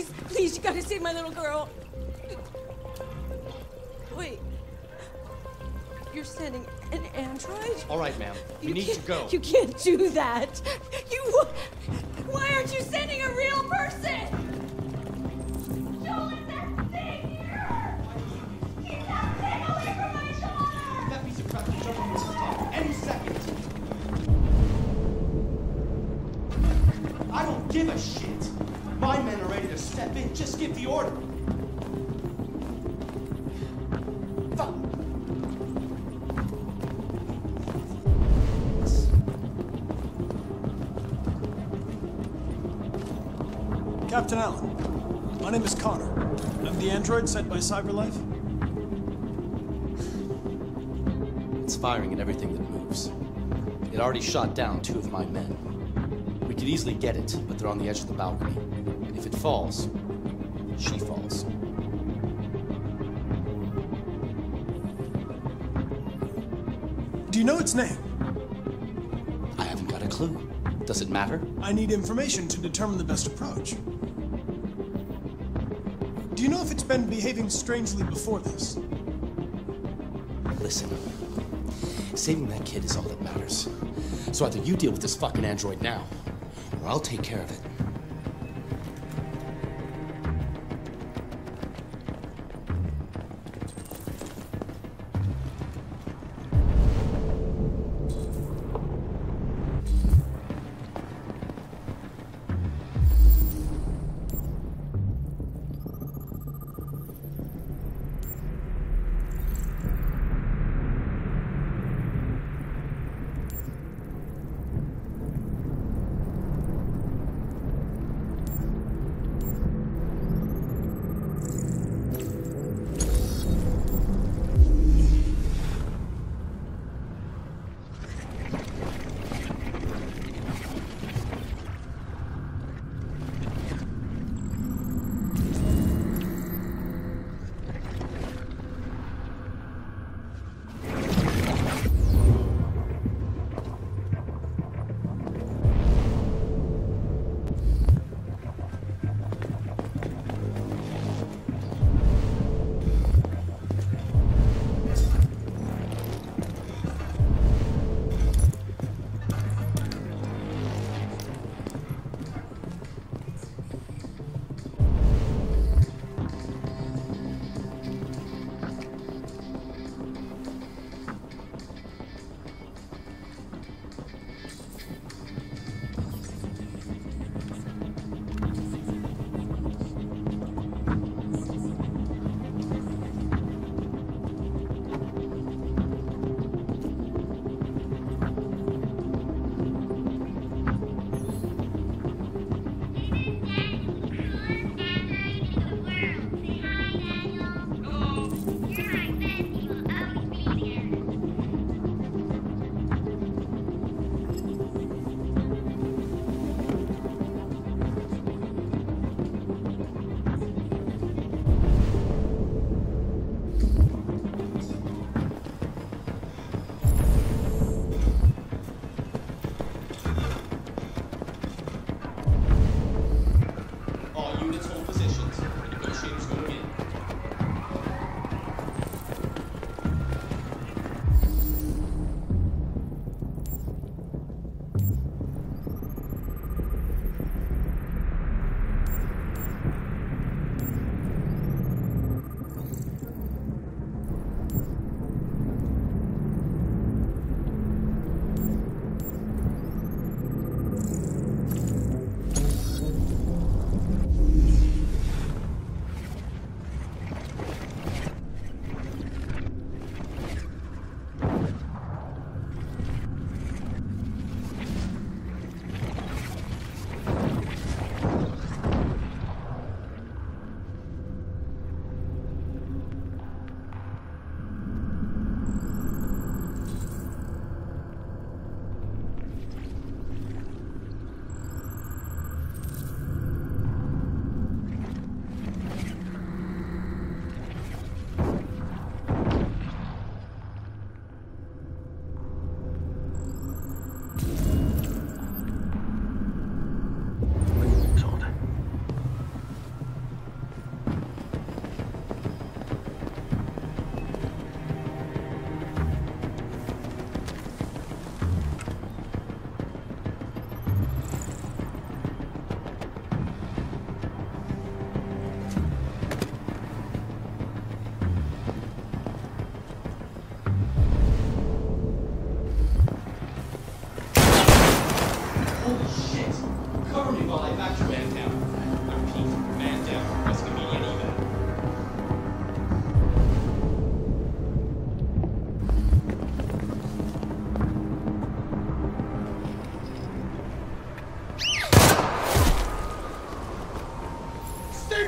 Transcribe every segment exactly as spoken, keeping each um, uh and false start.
Please, please, you gotta save my little girl. Wait. You're sending an android? All right, ma'am. We You need to can't- go. You can't do that. You... Why aren't you sending a real person? Joel, that thing here! Keep that thing away from my daughter! That piece of crap will jump on this top any second. I don't give a shit. My men are ready to step in. Just give the order. Fuck. Captain Allen, my name is Connor. I'm the android sent by CyberLife. It's firing at everything that moves. It already shot down two of my men. We could easily get it, but they're on the edge of the balcony. If it falls, she falls. Do you know its name? I haven't got a clue. Does it matter? I need information to determine the best approach. Do you know if it's been behaving strangely before this? Listen, saving that kid is all that matters. So either you deal with this fucking android now, or I'll take care of it.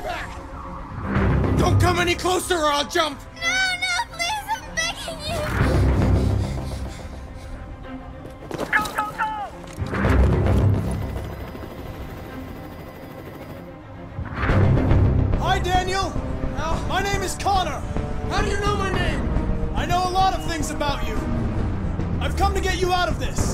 back! Don't come any closer or I'll jump! No, no, please, I'm begging you! Go, go, go! Hi, Daniel! Uh, my name is Connor. How do you know my name? I know a lot of things about you. I've come to get you out of this.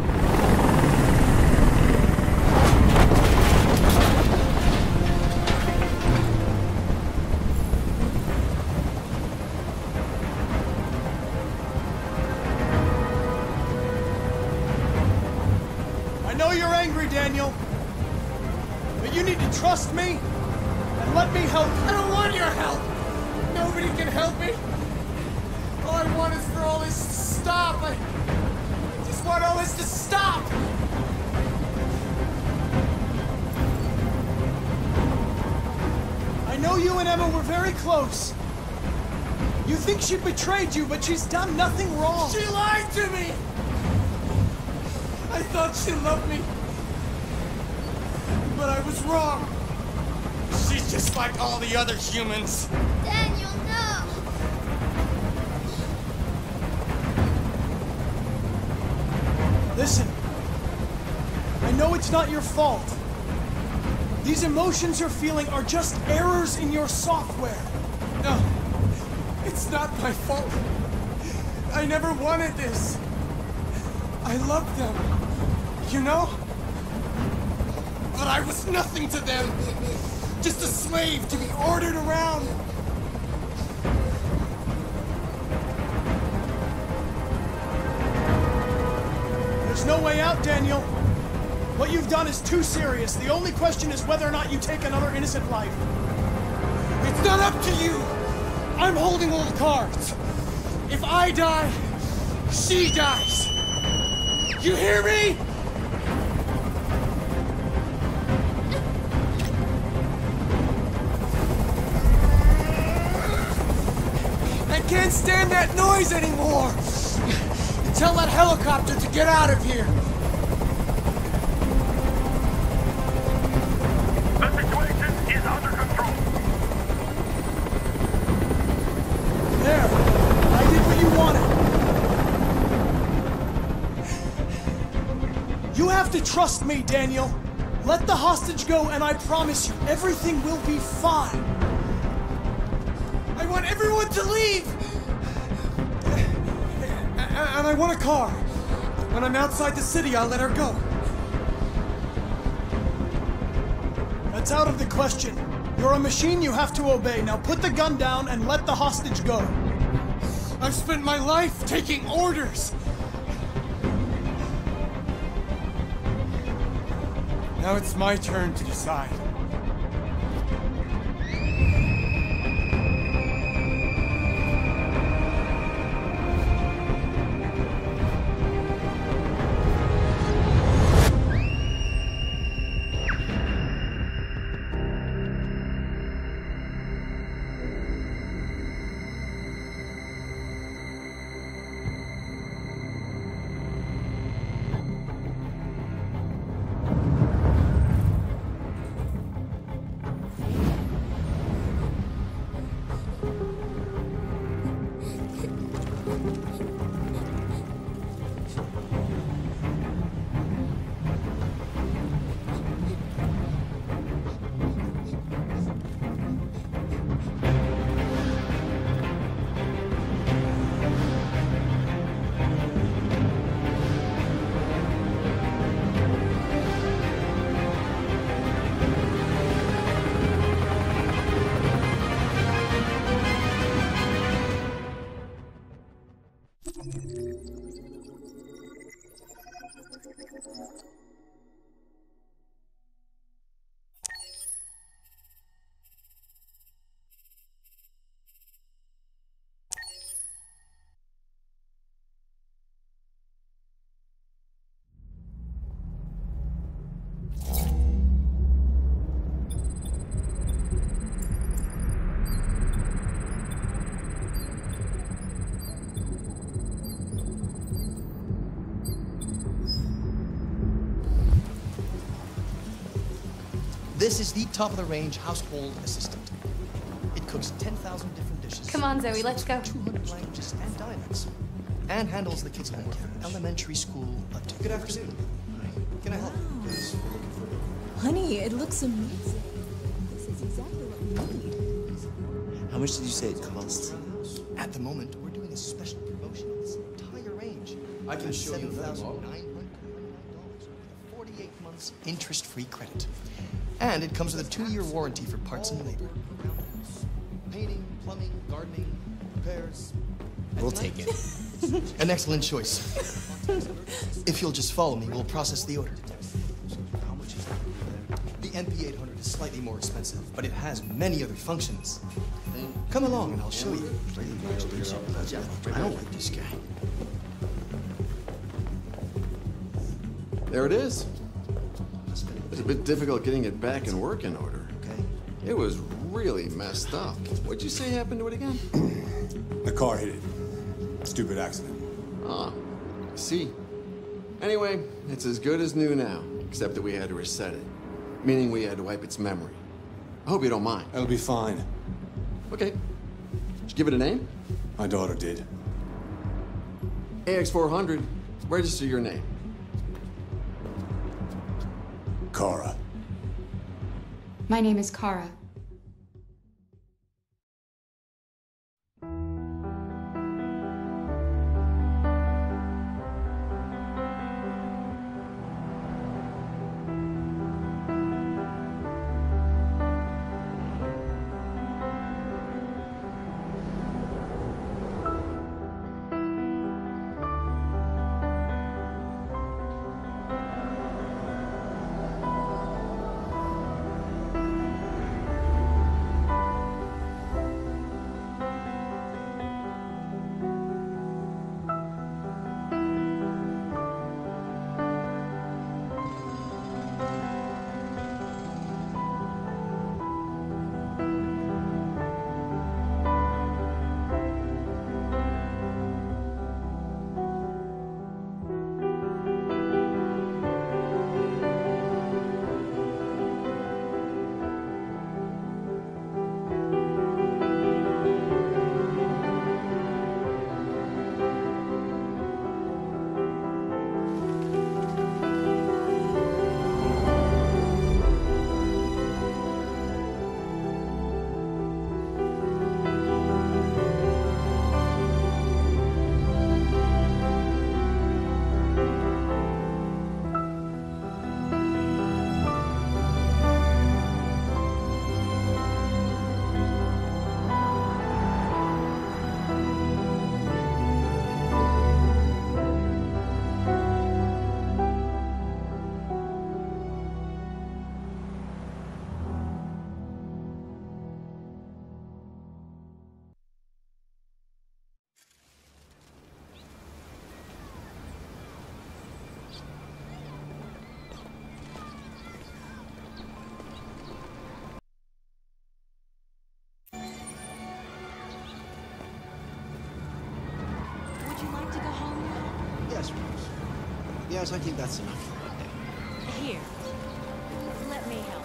I know you're angry, Daniel. But you need to trust me and let me help you. I don't want your help! Nobody can help me! All I want is for all this to stop! I just want all this to stop! I know you and Emma were very close. You think she betrayed you, but she's done nothing wrong. She lied to me! I thought she loved me. But I was wrong. She's just like all the other humans. Daniel, no! Listen, I know it's not your fault. These emotions you're feeling are just errors in your software. No, it's not my fault. I never wanted this. I loved them, you know? But I was nothing to them. Just a slave to be ordered around. There's no way out, Daniel. What you've done is too serious. The only question is whether or not you take another innocent life. It's not up to you. I'm holding all the cards. If I die, she dies. You hear me? I can't stand that noise anymore. Tell that helicopter to get out of here. The situation is under control. There. I did what you wanted. You have to trust me, Daniel. Let the hostage go, and I promise you, everything will be fine. I want everyone to leave! And I want a car. When I'm outside the city, I'll let her go. That's out of the question. You're a machine you have to obey. Now put the gun down and let the hostage go. I've spent my life taking orders. Now it's my turn to decide. This is the top-of-the-range household assistant. It cooks ten thousand different dishes. Come on, Zoe, let's go. two hundred languages and dialects. And handles the kids' homework from elementary school up to... Good afternoon. Can I help you? Honey, it looks amazing. This is exactly what we need. How much did you say it costs? At the moment, we're doing a special promotion on this entire range. I can show you another seven thousand model. nine hundred ninety-nine dollars with forty-eight months interest-free credit. And it comes with a two-year warranty for parts and labor. Painting, plumbing, gardening, repairs. We'll take it. An excellent choice. If you'll just follow me, we'll process the order. How much is that? The N P eight hundred is slightly more expensive, but it has many other functions. Come along and I'll show you. I don't like this guy. There it is. It's a bit difficult getting it back in working order. Okay. It was really messed up. What'd you say happened to it again? The car hit it. Stupid accident. Ah, I see. Anyway, it's as good as new now, except that we had to reset it. Meaning we had to wipe its memory. I hope you don't mind. That'll be fine. Okay. Did you give it a name? My daughter did. A X four hundred. Register your name. Kara. My name is Kara. Yes, I think that's enough for one day. Here. Let me help.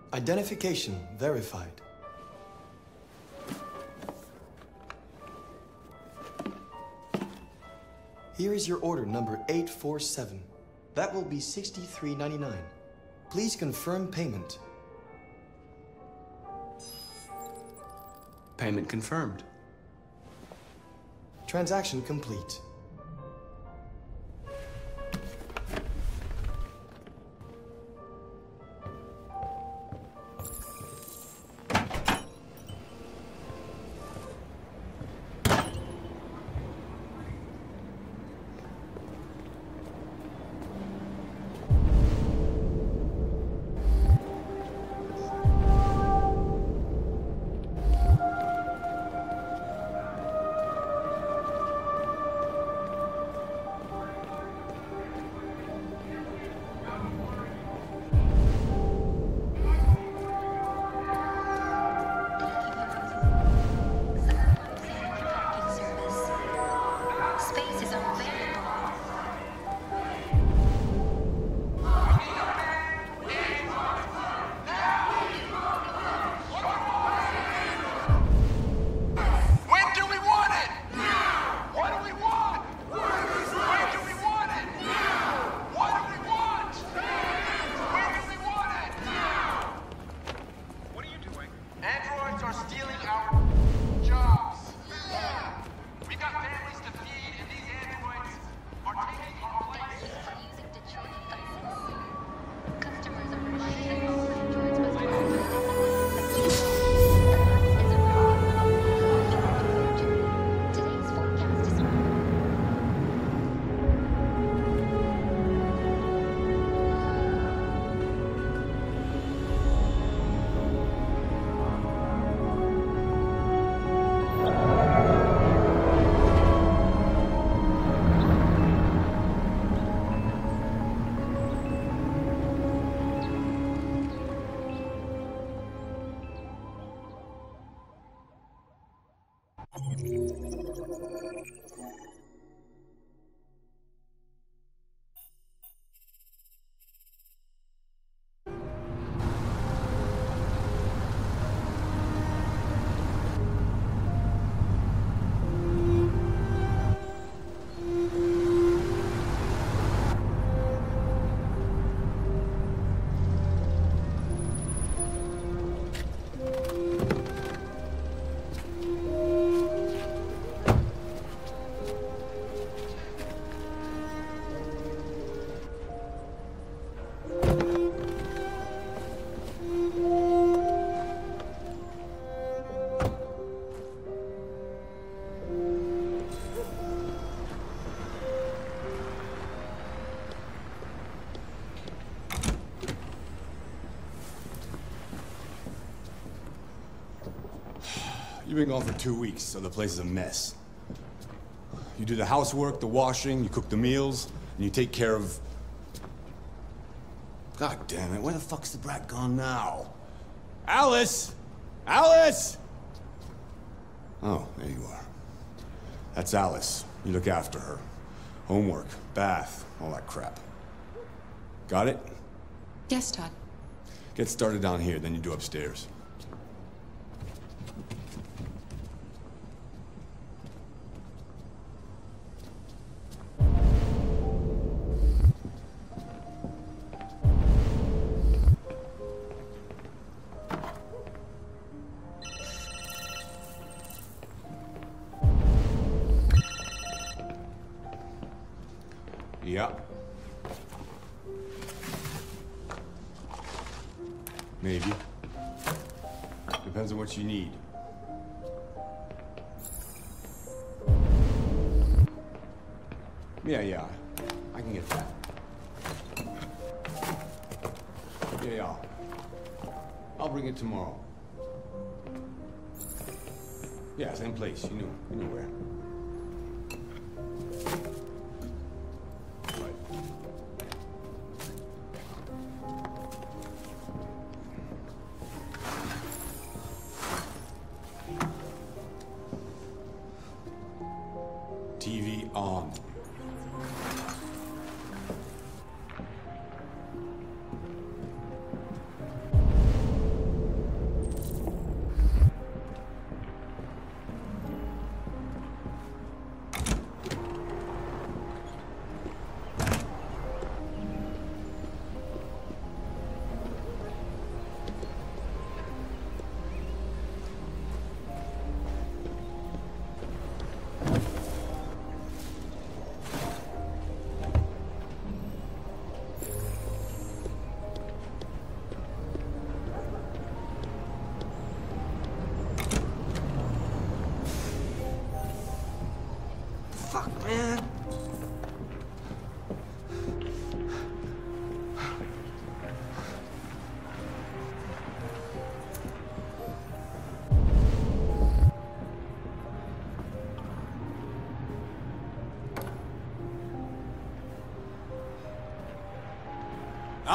Identification verified. Here is your order number eight four seven. That will be sixty-three ninety-nine. Please confirm payment. Payment confirmed. Transaction complete. You've been gone for two weeks, so the place is a mess. You do the housework, the washing, you cook the meals, and you take care of... God damn it, where the fuck's the brat gone now? Alice! Alice! Oh, there you are. That's Alice. You look after her. Homework, bath, all that crap. Got it? Yes, Todd. Get started down here, then you do upstairs. Yeah. Maybe. Depends on what you need. Yeah, yeah. I can get that. Yeah, yeah. I'll bring it tomorrow. Yeah, same place. You know, you know where. T V on.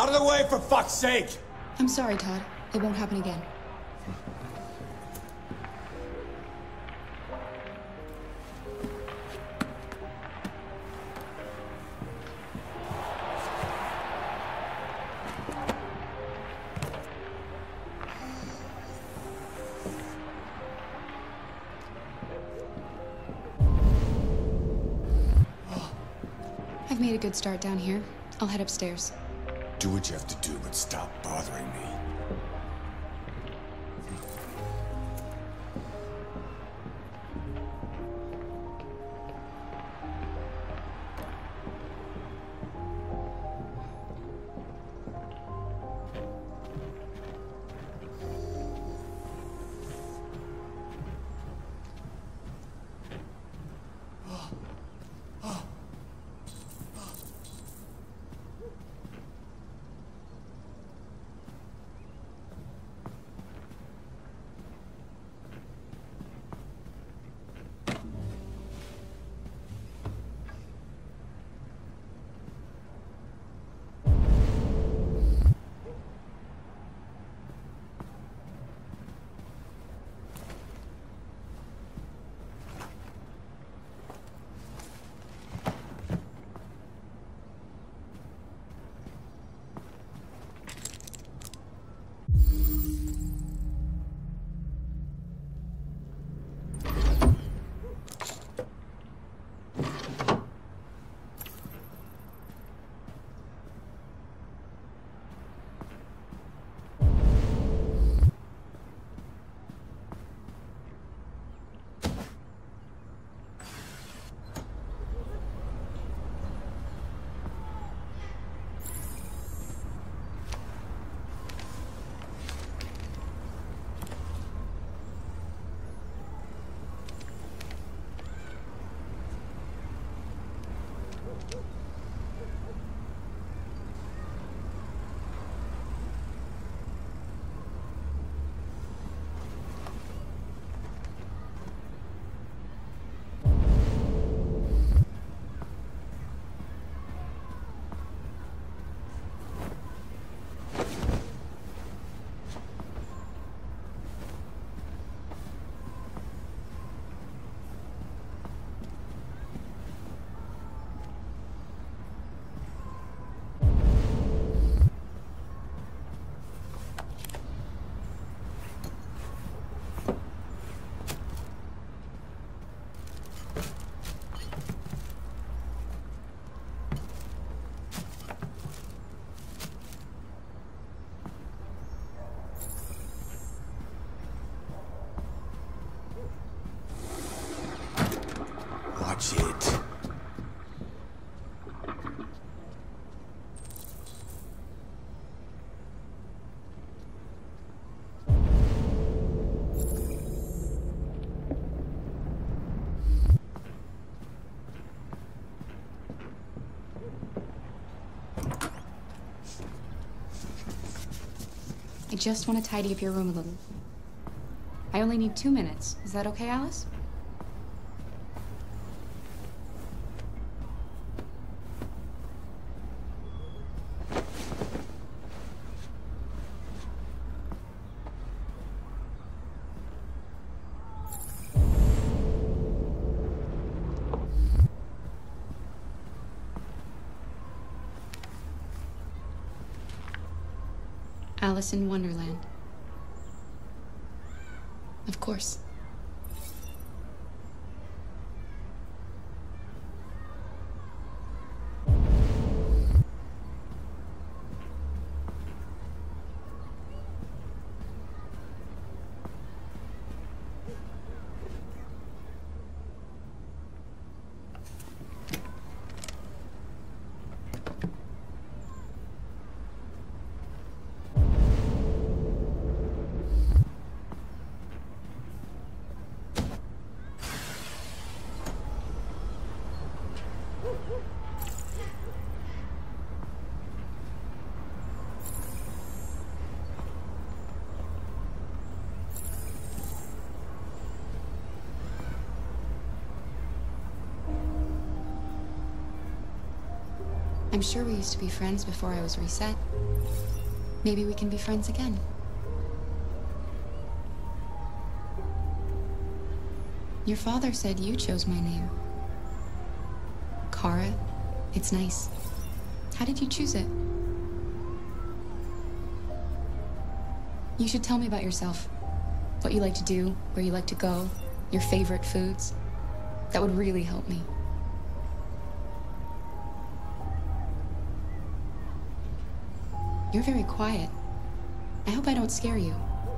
Out of the way, for fuck's sake! I'm sorry, Todd. It won't happen again. I've made a good start down here. I'll head upstairs. Do what you have to do, but stop bothering me. Watch it. I just want to tidy up your room a little. I only need two minutes. Is that okay, Alice? Alice in Wonderland. Of course. I'm sure we used to be friends before I was reset. Maybe we can be friends again. Your father said you chose my name. Kara, it's nice. How did you choose it? You should tell me about yourself. What you like to do, where you like to go, your favorite foods. That would really help me. You're very quiet. I hope I don't scare you.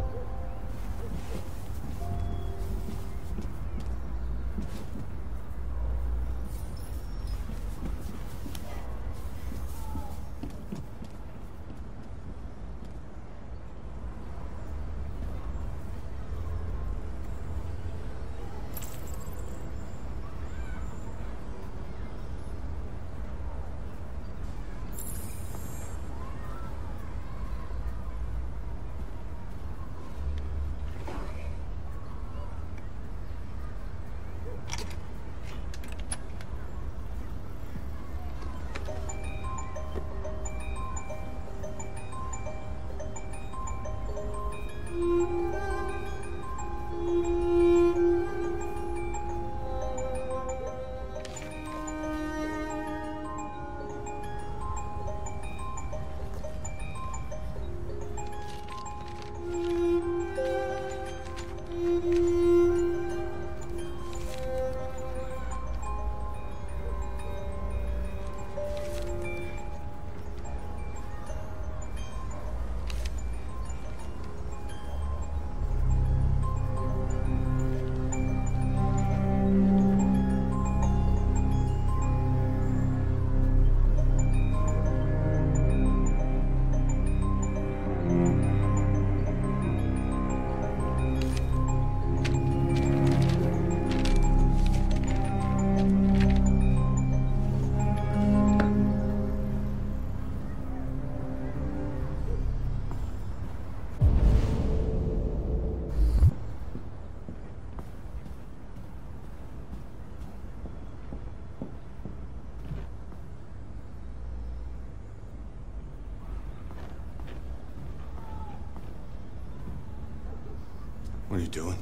What are you doing?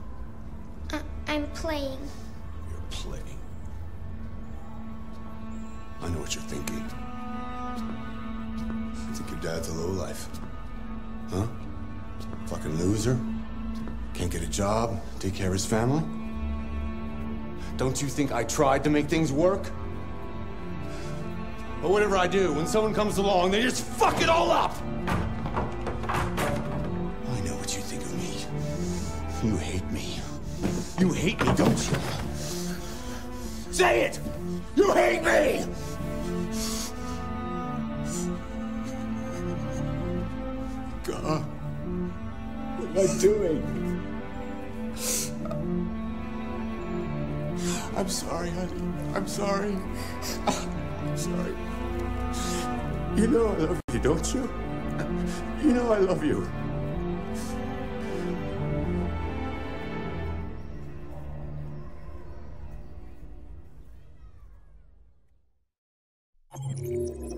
Uh, I'm playing. You're playing. I know what you're thinking. You think your dad's a lowlife? Huh? Fucking loser? Can't get a job, take care of his family? Don't you think I tried to make things work? But whatever I do, when someone comes along, they just fuck it all up! I know what you think of me. You hate me. You hate me, don't you? Say it! You hate me! God, what am I doing? I'm sorry, honey. I'm sorry. I'm sorry. You know I love you, don't you? You know I love you.